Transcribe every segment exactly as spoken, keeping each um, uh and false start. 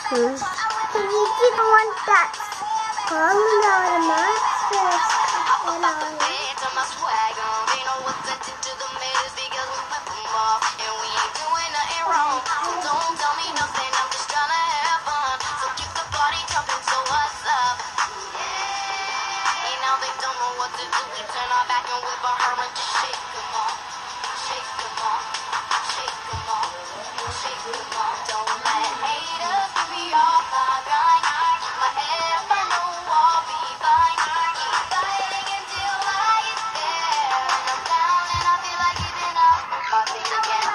Hmm. You didn't want that falling out of my face. And I don't tell me nothing, I'm just trying to have fun. So keep the party jumping, so what's up? Hey, now they don't know what to do. We turn our back and whip our her and just shake them off. Shake them off. Shake them off. Shake them off. Don't let haters give me off my grind. Keep my head up, I know I'll be fine. Keep fighting until I get there. And I'm down and I feel like giving up. I'll sing again.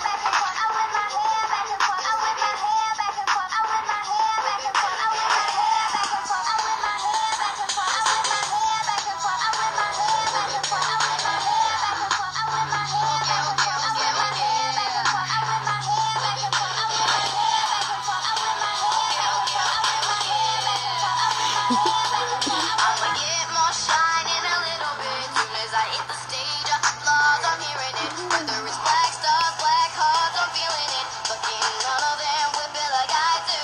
I'ma get more shine in a little bit. Soon as I hit the stage, applause, I'm hearing it. Whether it's black stars, black hearts, I'm feeling it. But ain't none of them whip it like I do.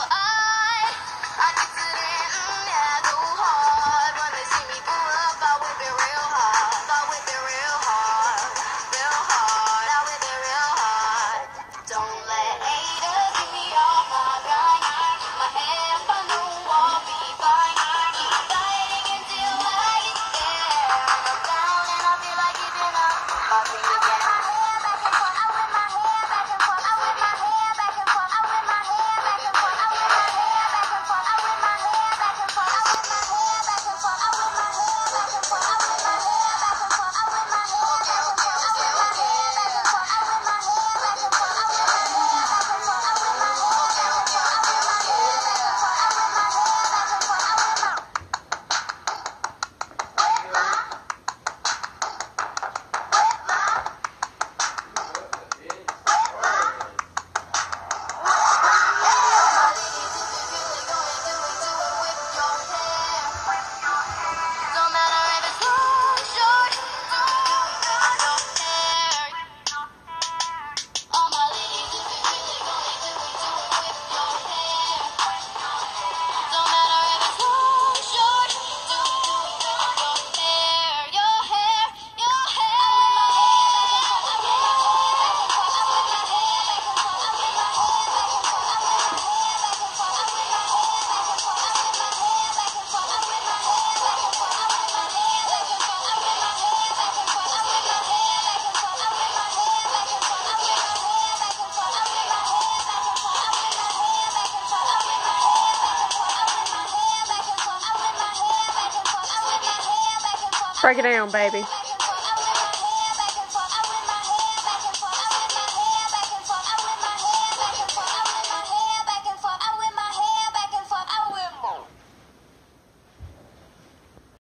I, I keep it in, mm, yeah, go hard. When they see me pull up, I whip it real hard. I whip it real hard, real hard. I whip it real hard. Don't let haters get me off my grind. Keep my head up, I know I'll be fine. Keep fighting until I get there. And I'm down and I feel like giving up. I'll sing again. Break it down, baby.